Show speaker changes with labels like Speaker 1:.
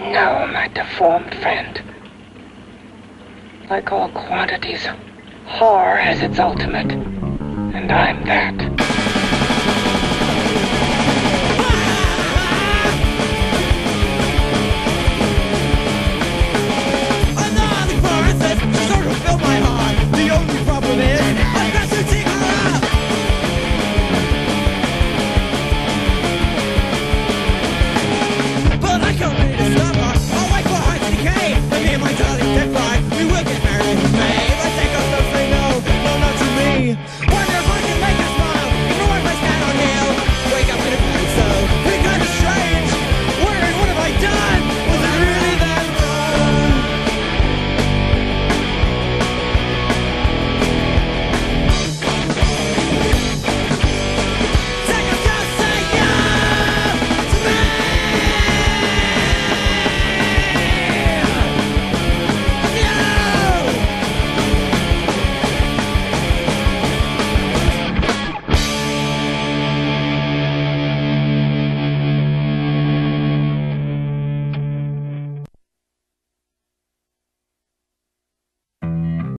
Speaker 1: No, my deformed friend. Like all quantities, horror has its ultimate, and I'm that.